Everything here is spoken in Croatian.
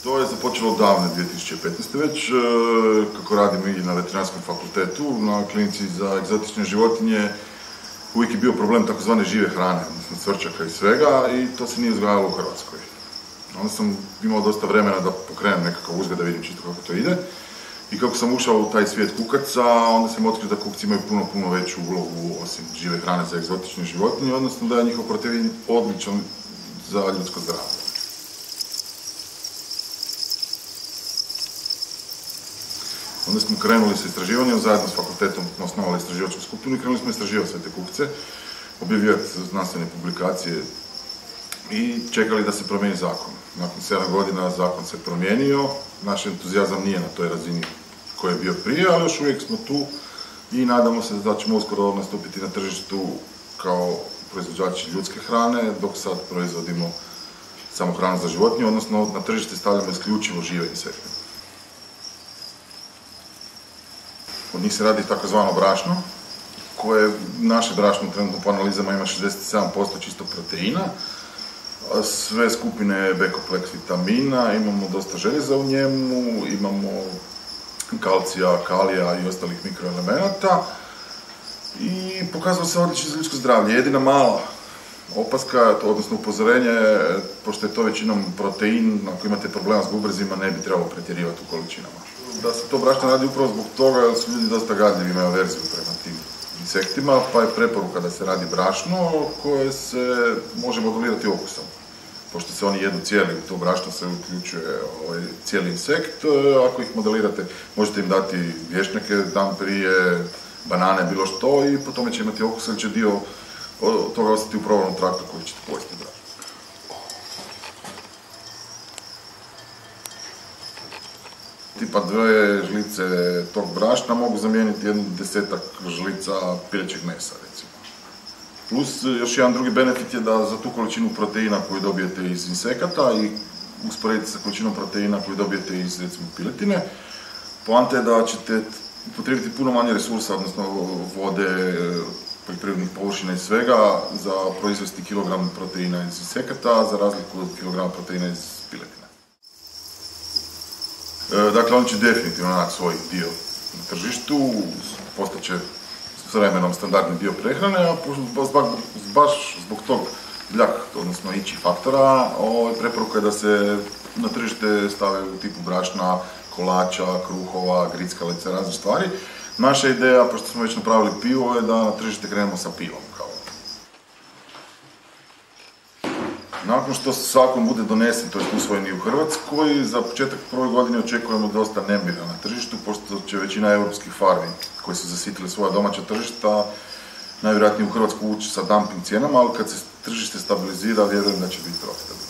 To je započelo davne 2015. već, kako radim i na veterinarskom fakultetu, na klinici za egzotične životinje. Uvijek je bio problem takozvane žive hrane, odnosno cvrčaka i svega, i to se nije uzgajalo u Hrvatskoj. Onda sam imao dosta vremena da pokrenem nekakav uzgoj, da vidim čisto kako to ide. I kako sam ušao u taj svijet kukaca, onda sam otkrio da kukci imaju puno veću ulogu osim žive hrane za egzotične životinje, odnosno da je njihov protein odličan za ljudsko zdravlje. Onda smo krenuli sa istraživanjem, zajedno s fakultetom osnovali istraživačku skupinu i krenuli smo istraživati sve te kukce, objavljivati znanstvene publikacije i čekali da se promijeni zakon. Nakon 7 godina zakon se promijenio, naš entuzijazam nije na toj razini koji je bio prije, ali još uvijek smo tu i nadamo se da ćemo uskoro nastupiti na tržištu kao proizvođači ljudske hrane, dok sad proizvodimo samo hranu za životinje, odnosno na tržište stavljamo isključivo žive insekte. Od njih se radi takozvano brašno, koje naše brašno trenutno po analizama ima 67% čistog proteina, sve skupine B-kompleks vitamina, imamo dosta željeza u njemu, imamo kalcija, kalija i ostalih mikroelemenata i pokazalo se odlično za ljudsko zdravlje. Jedina mala opaska, odnosno upozorenje, pošto je to većinom protein, ako imate problema s bubrezima, ne bi trebalo pretjerivati u količinama. Da se to brašno radi upravo zbog toga jer su ljudi dosta gadljivi, imaju averziju prema tim insektima, pa je preporuka da se radi brašno koje se može modulirati okusom. Pošto se oni jedu cijeli, u to brašno se uključuje cijeli insekt, ako ih modelirate možete im dati vješnjake dan prije, banane, bilo što i po tome će imati okus ili će dio toga ostati u probavnom traktu koji ćete pojesti brašno. Tipa 2 žlice tog brašna mogu zamijeniti 10-ak žlica pilećeg mesa, recimo. Plus, još jedan drugi benefit je da za tu količinu proteina koju dobijete iz insekata i usporedite sa količinom proteina koju dobijete iz, recimo, piletine, poanta je da ćete upotrijebiti puno manje resursa, odnosno vode, poljoprivrednih površina i svega, za proizvesti kilogram proteina iz insekata, za razliku od kilograma proteina iz piletine. Dakle, on će definitivno naći svoj dio na tržištu, postaće s vremenom standardni dio prehrane, a baš zbog tog odnosno ići faktora, preporuka je da se na tržište stave u tipu brašna, kolača, kruhova, grickalica, razne stvari. Naša ideja, pošto smo već napravili pivo, je da na tržište krenemo sa pivom. Nakon što zakon bude donesen, to je usvojen i u Hrvatskoj, za početak prve godine očekujemo dosta nemira na tržištu, pošto će većina europskih farmi koje su zasitile svoja domaća tržišta najvjerojatnije u Hrvatsku ući sa dumping cijenama, ali kad se tržište stabilizira, vjerujem da će biti profitabilno.